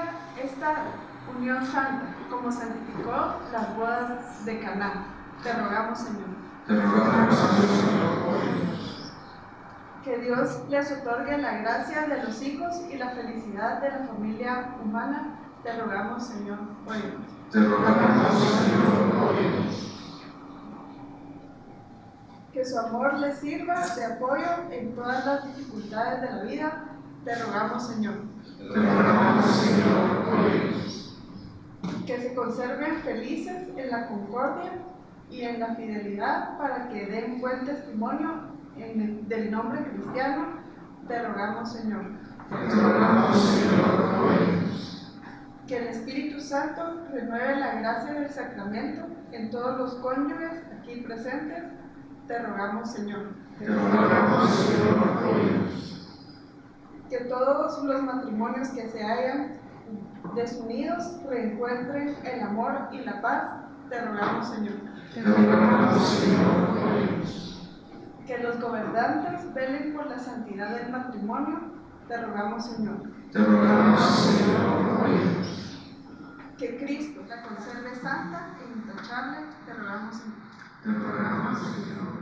bendiga esta unión santa, como santificó las bodas de Caná. Te rogamos, Señor. Te rogamos, Señor. Que Dios les otorgue la gracia de los hijos y la felicidad de la familia humana. Te rogamos, Señor. Óyenos. Te rogamos, Señor. Óyenos. Que su amor les sirva de apoyo en todas las dificultades de la vida. Te rogamos, Señor. Te rogamos, Señor. Óyenos. Que se conserven felices en la concordia y en la fidelidad para que den buen testimonio del nombre cristiano. Te rogamos, Señor. Te rogamos, Señor. Óyenos. Que el Espíritu Santo renueve la gracia del sacramento en todos los cónyuges aquí presentes. Te rogamos, Señor. Te rogamos, Señor. Óyenos. Que todos los matrimonios que se hayan desunidos reencuentren el amor y la paz. Te rogamos, Señor. Te rogamos, Señor. Óyenos. Que los gobernantes velen por la santidad del matrimonio. Te rogamos, Señor. Te rogamos, Señor. Óyenos. Que Cristo la conserve santa e intachable. Te rogamos, Señor. Te rogamos, Señor.